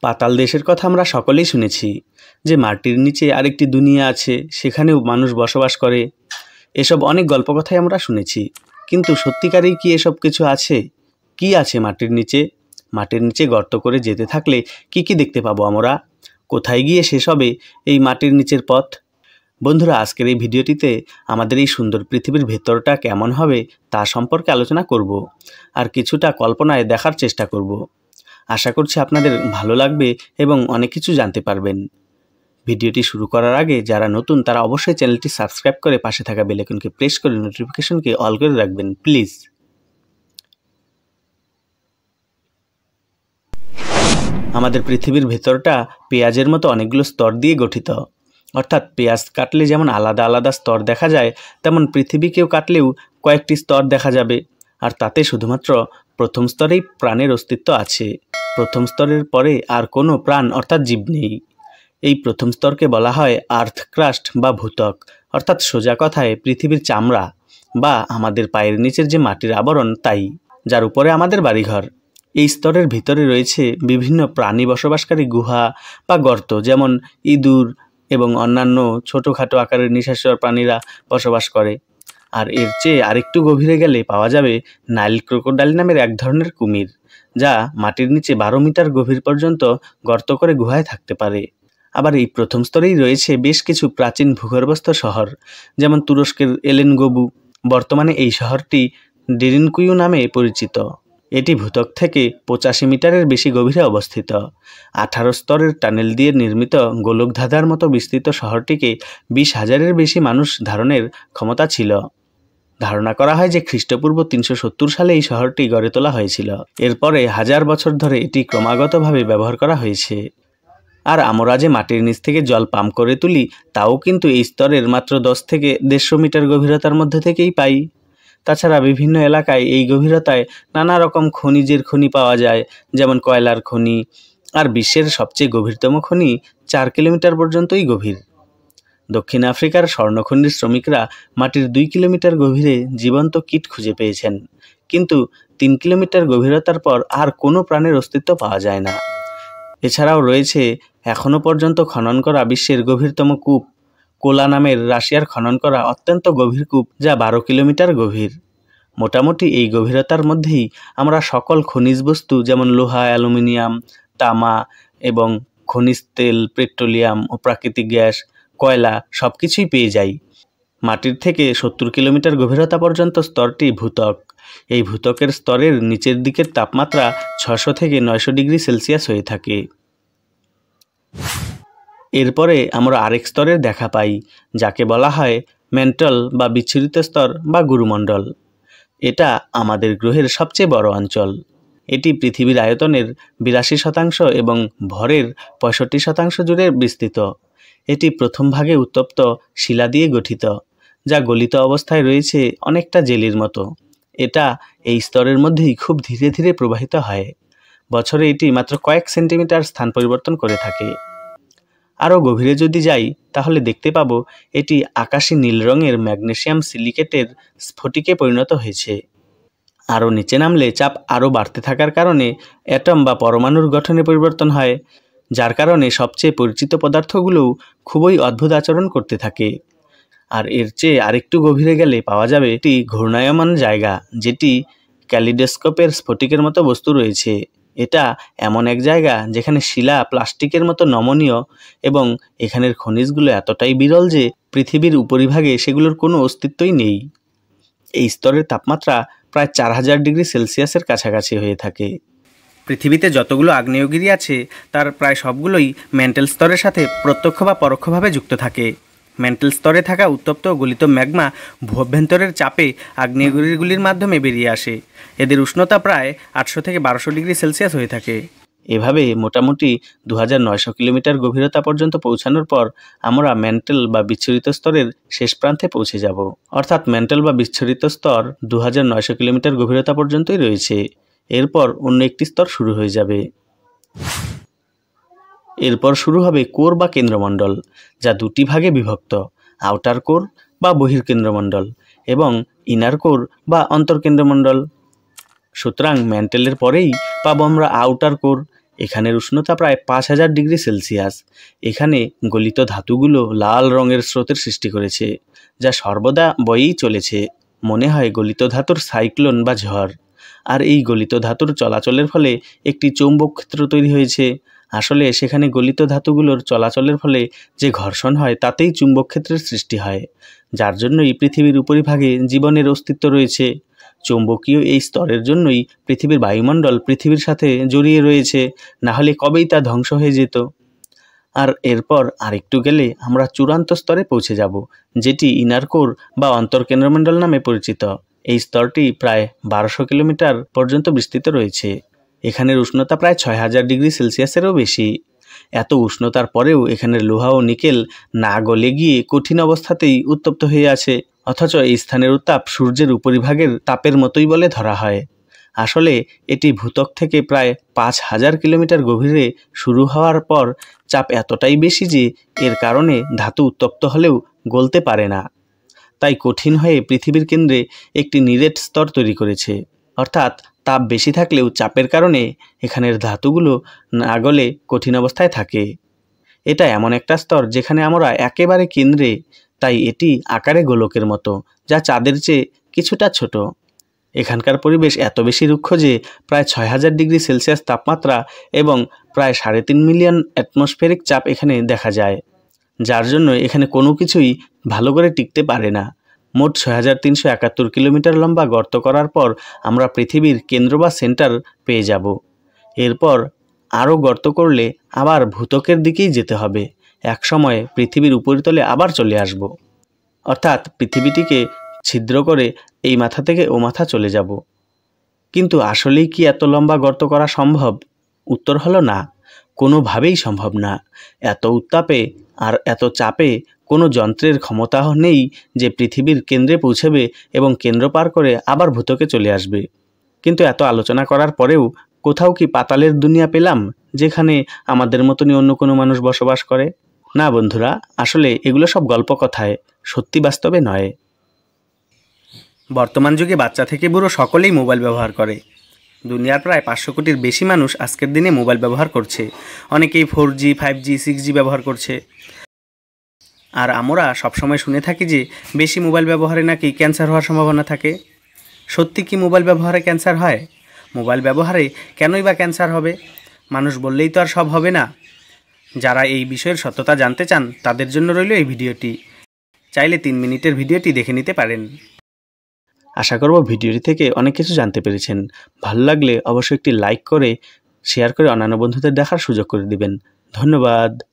পাতাল দেশের কথা আমরা সকলেই শুনেছি যে মাটির নিচে আরেকটি দুনিয়া আছে, সেখানেও মানুষ বসবাস করে। এসব অনেক গল্পকথাই আমরা শুনেছি, কিন্তু সত্যিকারেই কি এসব কিছু আছে? কি আছে মাটির নিচে? মাটির নিচে গর্ত করে যেতে থাকলে কি কি দেখতে পাবো আমরা? কোথায় গিয়ে শেষ হবে এই মাটির নিচের পথ? বন্ধুরা, আজকের এই ভিডিওটিতে আমাদের এই সুন্দর পৃথিবীর ভেতরটা কেমন হবে তা সম্পর্কে আলোচনা করব, আর কিছুটা কল্পনায় দেখার চেষ্টা করব। আশা করছি আপনাদের ভালো লাগবে এবং অনেক কিছু জানতে পারবেন। ভিডিওটি শুরু করার আগে যারা নতুন তারা অবশ্যই চ্যানেলটি সাবস্ক্রাইব করে পাশে থাকা বেল আইকনকে প্রেস করে নোটিফিকেশনকে অল করে রাখবেন প্লিজ। আমাদের পৃথিবীর ভেতরটা পেঁয়াজের মতো অনেকগুলো স্তর দিয়ে গঠিত। অর্থাৎ পেঁয়াজ কাটলে যেমন আলাদা আলাদা স্তর দেখা যায়, তেমন পৃথিবীকেও কাটলেও কয়েকটি স্তর দেখা যাবে। আর তাতে শুধুমাত্র প্রথম স্তরেই প্রাণের অস্তিত্ব আছে। প্রথম স্তরের পরে আর কোনো প্রাণ অর্থাৎ জীব নেই। এই প্রথম স্তরকে বলা হয় আর্থ ক্রাস্ট বা ভূত্বক, অর্থাৎ সোজা কথায় পৃথিবীর চামড়া বা আমাদের পায়ের নিচের যে মাটির আবরণ তাই, যার উপরে আমাদের বাড়িঘর। এই স্তরের ভিতরে রয়েছে বিভিন্ন প্রাণী বসবাসকারী গুহা বা গর্ত, যেমন ইঁদুর এবং অন্যান্য ছোটোখাটো আকারের নিশাচর প্রাণীরা বসবাস করে। আর এর চেয়ে আরেকটু গভীরে গেলে পাওয়া যাবে নাইল ক্রোকোডাইল নামের এক ধরনের কুমির, যা মাটির নিচে 12 মিটার গভীর পর্যন্ত গর্ত করে গুহায় থাকতে পারে। আবার এই প্রথম স্তরেই রয়েছে বেশ কিছু প্রাচীন ভূগর্ভস্থ শহর, যেমন তুরস্কের এলেনগোবু। বর্তমানে এই শহরটি ডেরিনকুইউ নামে পরিচিত। এটি ভূত্বক থেকে 85 মিটারের বেশি গভীরে অবস্থিত। 18 স্তরের টানেল দিয়ে নির্মিত গোলকধাঁধার মতো বিস্তৃত শহরটিকে 20,000-এর বেশি মানুষ ধারণের ক্ষমতা ছিল। ধারণা করা হয় যে খ্রিস্টপূর্ব 370 সালে এই শহরটি গড়ে তোলা হয়েছিল। এরপরে 1000 বছর ধরে এটি ক্রমাগতভাবে ব্যবহার করা হয়েছে। আর আমরা যে মাটির নিচ থেকে জল পাম্প করে তুলি, তাও কিন্তু এই স্তরের মাত্র 10 থেকে 150 মিটার গভীরতার মধ্যে থেকেই পাই। তাছাড়া বিভিন্ন এলাকায় এই গভীরতায় নানা রকম খনিজের খনি পাওয়া যায়, যেমন কয়লার খনি। আর বিশ্বের সবচেয়ে গভীরতম খনি 4 কিলোমিটার পর্যন্তই গভীর। দক্ষিণ আফ্রিকার স্বর্ণখনির শ্রমিকরা মাটির 2 কিলোমিটার গভীরে জীবন্ত কীট খুঁজে পেয়েছেন, কিন্তু 3 কিলোমিটার গভীরতার পর আর কোনো প্রাণের অস্তিত্ব পাওয়া যায় না। এছাড়াও রয়েছে এখনও পর্যন্ত খনন করা বিশ্বের গভীরতম কূপ, কোলা নামের রাশিয়ার খনন করা অত্যন্ত গভীর কূপ, যা 12 কিলোমিটার গভীর। মোটামুটি এই গভীরতার মধ্যেই আমরা সকল খনিজ বস্তু যেমন লোহা, অ্যালুমিনিয়াম, তামা এবং খনিজ তেল, পেট্রোলিয়াম ও প্রাকৃতিক গ্যাস, কয়লা সব কিছুই পেয়ে যাই। মাটির থেকে 70 কিলোমিটার গভীরতা পর্যন্ত স্তরটি ভূত্বক। এই ভূত্বকের স্তরের নিচের দিকের তাপমাত্রা 600 থেকে 900 ডিগ্রি সেলসিয়াস হয়ে থাকে। এরপরে আমরা আরেক স্তরের দেখা পাই, যাকে বলা হয় ম্যান্টল বা বিচ্ছুরিত স্তর বা গুরুমণ্ডল। এটা আমাদের গ্রহের সবচেয়ে বড় অঞ্চল। এটি পৃথিবীর আয়তনের 82% এবং ভরের 65% জুড়ে বিস্তৃত। এটি প্রথম ভাগে উত্তপ্ত শিলা দিয়ে গঠিত, যা গলিত অবস্থায় রয়েছে অনেকটা জেলির মতো। এটা এই স্তরের মধ্যেই খুব ধীরে ধীরে প্রবাহিত হয়। বছরে এটি মাত্র কয়েক সেন্টিমিটার স্থান পরিবর্তন করে থাকে। আরও গভীরে যদি যাই তাহলে দেখতে পাবো এটি আকাশী নীল রঙের ম্যাগনেসিয়াম সিলিকেটের স্ফটিকে পরিণত হয়েছে। আরও নিচে নামলে চাপ আরও বাড়তে থাকার কারণে অ্যাটম বা পরমাণুর গঠনে পরিবর্তন হয়, যার কারণে সবচেয়ে পরিচিত পদার্থগুলোও খুবই অদ্ভুত আচরণ করতে থাকে। আর এর চেয়ে আরেকটু গভীরে গেলে পাওয়া যাবে একটি ঘূর্ণায়মান জায়গা, যেটি ক্যালিডোস্কোপের স্ফটিকের মতো বস্তু রয়েছে। এটা এমন এক জায়গা যেখানে শিলা প্লাস্টিকের মতো নমনীয় এবং এখানের খনিজগুলো এতটাই বিরল যে পৃথিবীর উপরিভাগে সেগুলোর কোনো অস্তিত্বই নেই। এই স্তরের তাপমাত্রা প্রায় 4000 ডিগ্রি সেলসিয়াসের কাছাকাছি হয়ে থাকে। পৃথিবীতে যতগুলো আগ্নেয়গিরি আছে তার প্রায় সবগুলোই ম্যান্টেল স্তরের সাথে প্রত্যক্ষ বা পরোক্ষভাবে যুক্ত থাকে। ম্যান্টেল স্তরে থাকা উত্তপ্ত গলিত ম্যাগমা ভূভ্যন্তরের চাপে আগ্নেয়গিরিগুলির মাধ্যমে বেরিয়ে আসে। এদের উষ্ণতা প্রায় 800 থেকে 1200 ডিগ্রি সেলসিয়াস হয়ে থাকে। এভাবে মোটামুটি 2900 কিলোমিটার গভীরতা পর্যন্ত পৌঁছানোর পর আমরা ম্যান্টেল বা বিচ্ছুরিত স্তরের শেষ প্রান্তে পৌঁছে যাব। অর্থাৎ ম্যান্টেল বা বিচ্ছুরিত স্তর 2900 কিলোমিটার গভীরতা পর্যন্তই রয়েছে। এরপর অন্য একটি স্তর শুরু হয়ে যাবে। এরপর শুরু হবে কোর বা কেন্দ্রমণ্ডল, যা দুটি ভাগে বিভক্ত, আউটার কোর বা বহির্কেন্দ্রমণ্ডল এবং ইনার কোর বা অন্তর্কেন্দ্রমণ্ডল। সুতরাং ম্যান্টেলের পরেই পাবো আমরা আউটার কোর। এখানের উষ্ণতা প্রায় 5000 ডিগ্রি সেলসিয়াস। এখানে গলিত ধাতুগুলো লাল রঙের স্রোতের সৃষ্টি করেছে, যা সর্বদা বয়েই চলেছে। মনে হয় গলিত ধাতুর সাইক্লোন বা ঝড়। আর এই গলিত ধাতুর চলাচলের ফলে একটি চৌম্বক ক্ষেত্র তৈরি হয়েছে। আসলে সেখানে গলিত ধাতুগুলোর চলাচলের ফলে যে ঘর্ষণ হয় তাতেই চুম্বক ক্ষেত্রের সৃষ্টি হয়, যার জন্যই পৃথিবীর উপরিভাগে জীবনের অস্তিত্ব রয়েছে। চৌম্বকীয় এই স্তরের জন্যই পৃথিবীর বায়ুমণ্ডল পৃথিবীর সাথে জড়িয়ে রয়েছে, না হলে কবেই তা ধ্বংস হয়ে যেত। আর এরপর আরেকটু গেলে আমরা চূড়ান্ত স্তরে পৌঁছে যাব, যেটি ইনার কোর বা অন্তর্কেন্দ্রমণ্ডল নামে পরিচিত। এই স্তরটি প্রায় 1200 কিলোমিটার পর্যন্ত বিস্তৃত রয়েছে। এখানের উষ্ণতা প্রায় 6000 ডিগ্রি সেলসিয়াসেরও বেশি। এত উষ্ণতার পরেও এখানের লোহা ও নিকেল না গলে গিয়ে কঠিন অবস্থাতেই উত্তপ্ত হয়ে আছে, অথচ এই স্থানের উত্তাপ সূর্যের উপরিভাগের তাপের মতোই বলে ধরা হয়। আসলে এটি ভূত্বক থেকে প্রায় 5000 কিলোমিটার গভীরে শুরু হওয়ার পর চাপ এতটাই বেশি যে এর কারণে ধাতু উত্তপ্ত হলেও গলতে পারে না। তাই কঠিন হয়ে পৃথিবীর কেন্দ্রে একটি নিরেট স্তর তৈরি করেছে। অর্থাৎ তাপ বেশি থাকলেও চাপের কারণে এখানের ধাতুগুলো না গলে কঠিন অবস্থায় থাকে। এটা এমন একটা স্তর যেখানে আমরা একেবারে কেন্দ্রে, তাই এটি আকারে গোলকের মতো, যা চাঁদের চেয়ে কিছুটা ছোট। এখানকার পরিবেশ এত বেশি রুক্ষ যে প্রায় 6000 ডিগ্রি সেলসিয়াস তাপমাত্রা এবং প্রায় 3.5 মিলিয়ন অ্যাটমসফেরিক চাপ এখানে দেখা যায়, যার জন্য এখানে কোনো কিছুই ভালো করে টিকতে পারে না। মোট 6371 কিলোমিটার লম্বা গর্ত করার পর আমরা পৃথিবীর কেন্দ্র বা সেন্টার পেয়ে যাব। এরপর আরও গর্ত করলে আবার ভূত্বকের দিকেই যেতে হবে। একসময় পৃথিবীর উপরিতলে আবার চলে আসব, অর্থাৎ পৃথিবীটিকে ছিদ্র করে এই মাথা থেকে ও মাথা চলে যাব। কিন্তু আসলেই কি এত লম্বা গর্ত করা সম্ভব? উত্তর হলো না, কোনোভাবেই সম্ভব না। এত উত্তাপে আর এত চাপে কোনো যন্ত্রের ক্ষমতা নেই যে পৃথিবীর কেন্দ্রে পৌঁছবে এবং কেন্দ্র পার করে আবার ভূত্বকে চলে আসবে। কিন্তু এত আলোচনা করার পরেও কোথাও কি পাতালের দুনিয়া পেলাম, যেখানে আমাদের মতনই অন্য কোনো মানুষ বসবাস করে? না বন্ধুরা, আসলে এগুলো সব গল্প কথায়, সত্যি বাস্তবে নয়। বর্তমান যুগে বাচ্চা থেকে বুড়ো সকলেই মোবাইল ব্যবহার করে। দুনিয়ার প্রায় 500 কোটির বেশি মানুষ আজকের দিনে মোবাইল ব্যবহার করছে। অনেকেই 4G, 5G, 6G ব্যবহার করছে। আর আমরা সবসময় শুনে থাকি যে বেশি মোবাইল ব্যবহারে নাকি ক্যান্সার হওয়ার সম্ভাবনা থাকে। সত্যি কি মোবাইল ব্যবহারে ক্যান্সার হয়? মোবাইল ব্যবহারে কেনই বা ক্যান্সার হবে? মানুষ বললেই তো আর সব হবে না। যারা এই বিষয়ের সত্যতা জানতে চান তাদের জন্য রইল এই ভিডিওটি। চাইলে 3 মিনিটের ভিডিওটি দেখে নিতে পারেন। আশা করব ভিডিওটি থেকে অনেক কিছু জানতে পেরেছেন। ভালো লাগলে অবশ্যই একটি লাইক করে শেয়ার করে অন্যান্য বন্ধুদের দেখার সুযোগ করে দিবেন। ধন্যবাদ।